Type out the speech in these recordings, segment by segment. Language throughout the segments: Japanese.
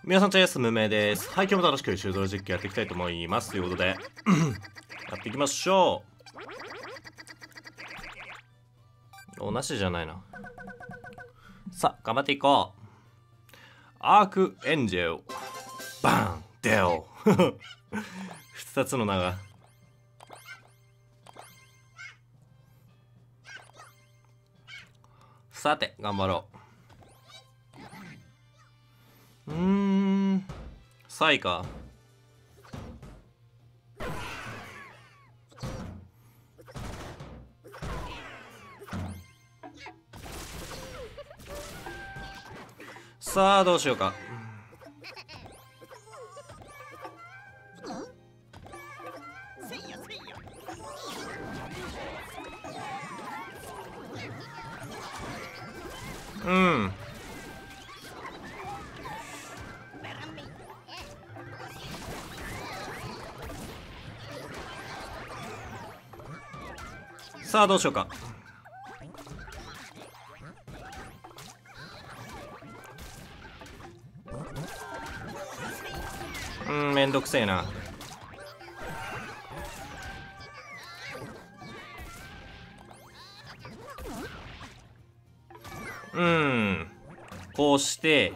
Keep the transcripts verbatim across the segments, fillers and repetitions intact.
皆さん、チャイエス無名です。はい、今日も楽しく修道実況やっていきたいと思います。ということで、やっていきましょう。お、なしじゃないな。さあ、頑張っていこう。アークエンジェル。バンデオ。二つの名が。さて、頑張ろう。うーん。サイか。さあ、どうしようか。うん。さあどうしようか。うん、めんどくせえな。うん、こうして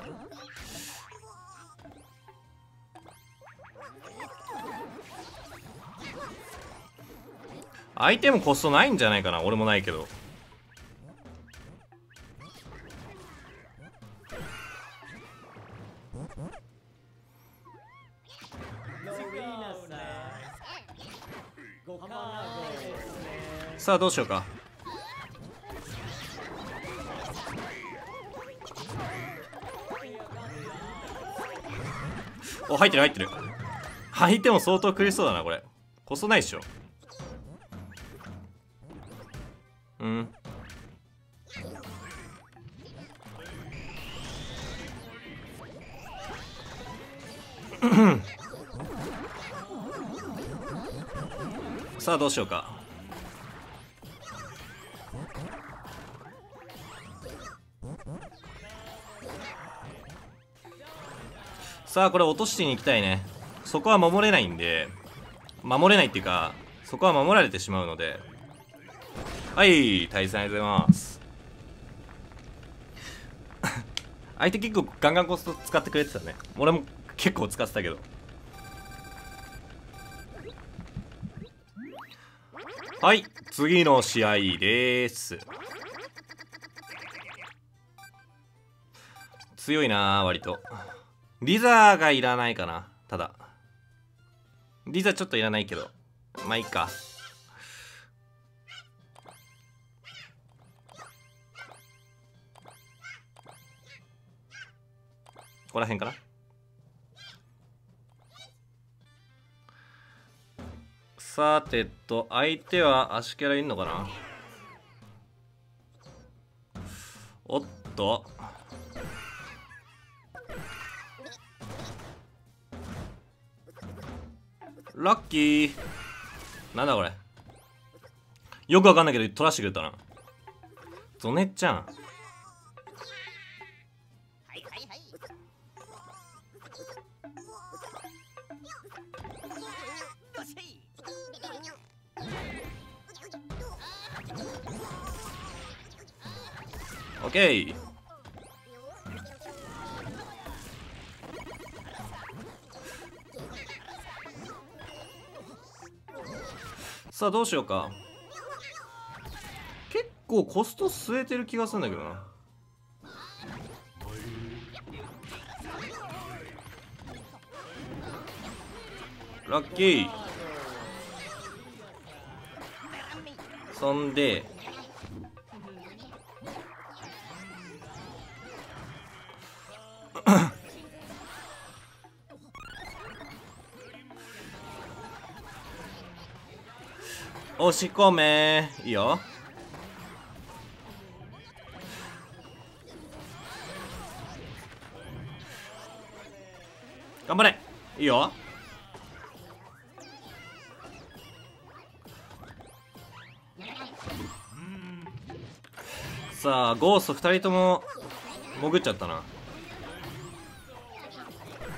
アイテムコストないんじゃないかな。俺もないけど。さあどうしようか。お、入ってる入ってる。相手も相当苦しそうだな。これコストないっしょ。うん。さあどうしようか。さあこれ落としに行きたいね。そこは守れないんで、守れないっていうかそこは守られてしまうので。はい、対戦ありがとうございます。相手結構ガンガンコスト使ってくれてたね。俺も結構使ってたけど。はい、次の試合です。強いなー割と。リザーがいらないかな。ただリザちょっといらないけど、まあいいか。ここら辺かな。さてと、相手は足キャラいんのかな。おっとラッキー。なんだこれ。よくわかんないけど取らしてくれたな。ゾネちゃん。オッケー。さあどうしようか。結構コスト据えてる気がするんだけどな。ラッキー。そんで押し込めいいよ。頑張れいいよ。さあゴーストふたりとも潜っちゃったな。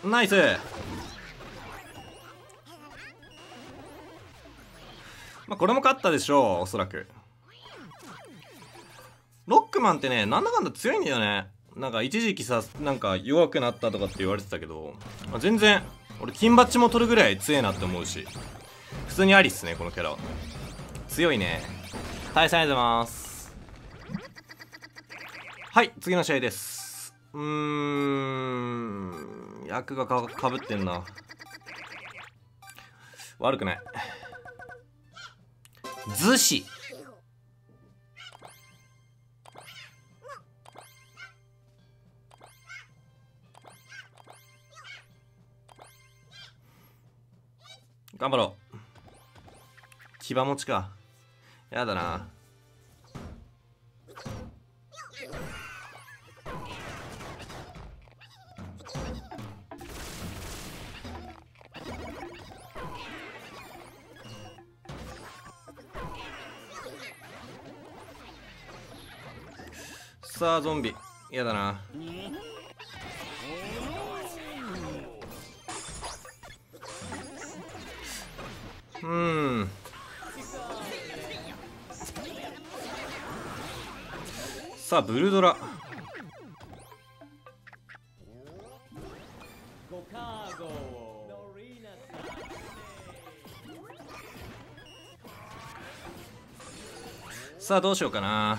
ナイス。まあこれも勝ったでしょう、おそらく。ロックマンってね、なんだかんだ強いんだよね。なんか一時期さ、なんか弱くなったとかって言われてたけど、まあ、全然俺金バッジも取るぐらい強いなって思うし、普通にありっすね、このキャラは。強いね。対戦ありがとうございます。はい、次の試合です。うーん、役が か, かぶってんな。悪くない。逗子。頑張ろう。騎馬持ちか。やだな。さあゾンビやだな。うーん、さあブルドラ。さあどうしようかな。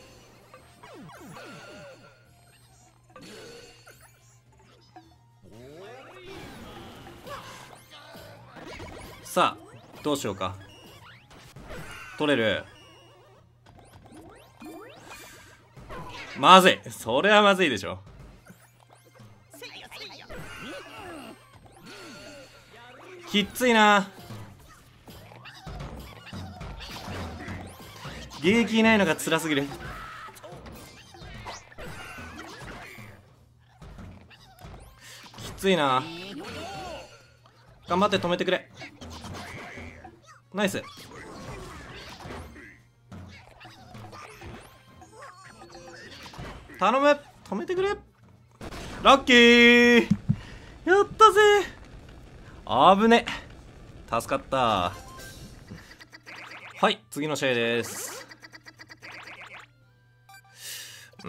さあどうしようか。取れる。まずい。それはまずいでしょ。きっついな。迎撃いないのが辛すぎる。きついな。頑張って止めてくれ。ナイス。頼む、止めてくれ。ラッキー。やったぜ。あぶね。助かった。はい、次の試合です。うん、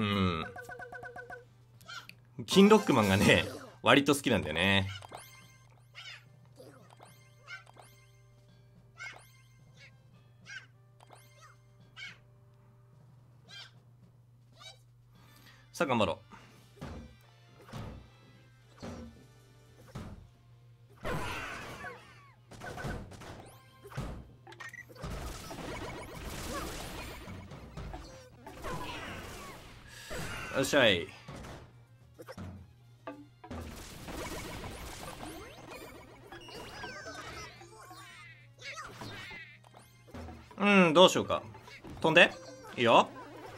キンロックマンがね割と好きなんだよね。さあ頑張ろう。よっしゃい。うん、どうしようか。飛んでいいよ。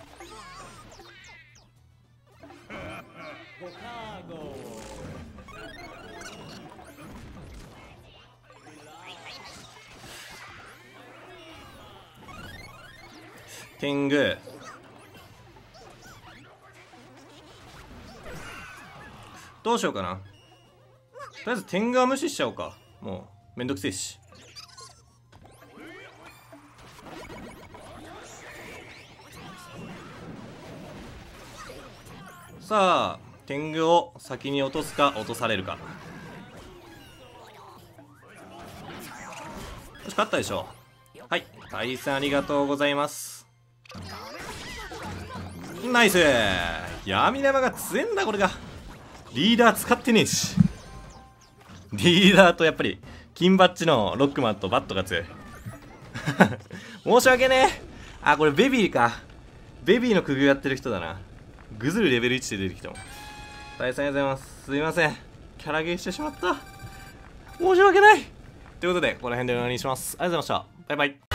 天狗。どうしようかな。とりあえず天狗は無視しちゃおうか。もうめんどくせえし。さあ天狗を先に落とすか落とされるか。よし勝ったでしょ。はい、対戦ありがとうございます。ナイス。闇玉が強えんだこれが。リーダー使ってねえし。リーダーとやっぱり金バッジのロックマンとバットが強い。申し訳ねえ。あ、これベビーか。ベビーの工夫やってる人だな。ぐずるレベルいちで出てきたもん。対戦ありがとうございます。すいません、キャラゲーしてしまった。申し訳ない。ということでこの辺でお願いします。ありがとうございました。バイバイ。